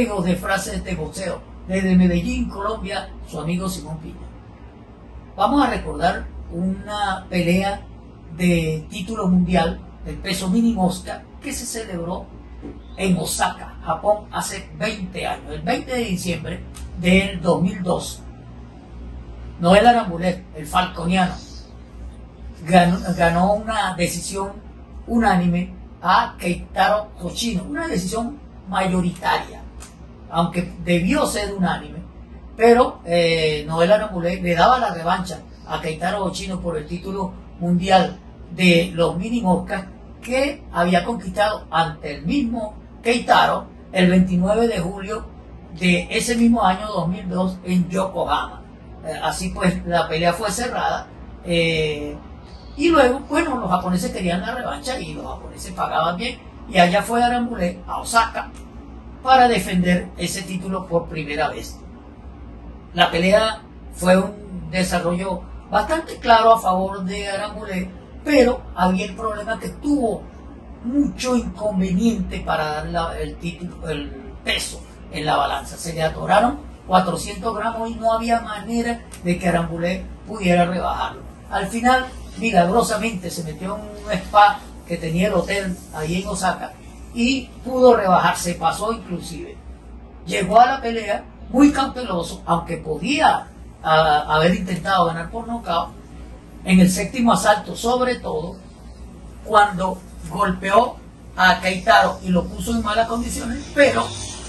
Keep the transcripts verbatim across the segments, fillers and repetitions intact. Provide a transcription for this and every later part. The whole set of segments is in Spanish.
amigos de Frases de Boxeo, desde Medellín, Colombia, su amigo Simón Piña. Vamos a recordar una pelea de título mundial del peso mini mosca que se celebró en Osaka, Japón, hace veinte años, el veinte de diciembre del dos mil dos. Noel Aramburé, el falconiano, ganó, ganó una decisión unánime a Keitaro Hoshino, una decisión mayoritaria, aunque debió ser unánime, pero eh, Noel Aramburé le daba la revancha a Keitaro Hoshino por el título mundial de los mini moscas que había conquistado ante el mismo Keitaro el veintinueve de julio de ese mismo año dos mil dos en Yokohama. Eh, así pues la pelea fue cerrada eh, y luego, bueno, los japoneses querían la revancha y los japoneses pagaban bien, y allá fue Aramburé a Osaka para defender ese título por primera vez. La pelea fue un desarrollo bastante claro a favor de Aramburé, pero había el problema que tuvo mucho inconveniente para dar la, el título, el peso en la balanza. Se le atoraron cuatrocientos gramos y no había manera de que Aramburé pudiera rebajarlo. Al final, milagrosamente, se metió en un spa que tenía el hotel ahí en Osaka y pudo rebajarse, pasó inclusive. Llegó a la pelea muy cauteloso, aunque podía a, haber intentado ganar por nocaut, en el séptimo asalto, sobre todo, cuando golpeó a Keitaro y lo puso en malas condiciones, pero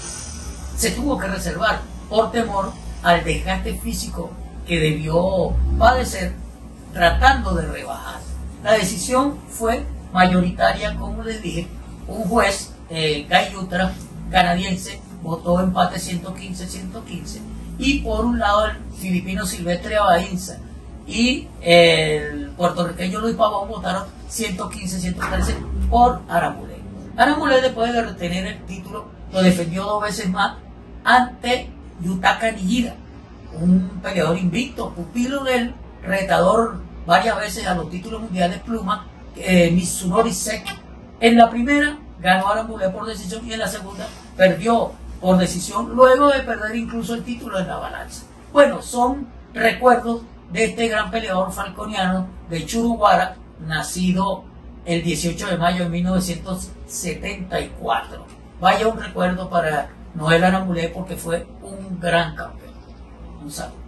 se tuvo que reservar por temor al desgaste físico que debió padecer tratando de rebajar. La decisión fue mayoritaria, como les dije. Un juez, eh, Guy Yutra, canadiense, votó empate ciento quince a ciento quince, y por un lado el filipino Silvestre Abainza y el puertorriqueño Luis Pavón votaron ciento quince a ciento trece por Aramburé. Aramburé, después de retener el título, lo defendió dos veces más ante Yutaka Nijida, un peleador invicto, pupilo del retador varias veces a los títulos mundiales pluma, eh, Mitsunori Seki. En la primera ganó Aramburé por decisión y en la segunda perdió por decisión, luego de perder incluso el título en la balanza. Bueno, son recuerdos de este gran peleador falconiano de Churuguara, nacido el dieciocho de mayo de mil novecientos setenta y cuatro. Vaya un recuerdo para Noel Aramburé porque fue un gran campeón. Un saludo.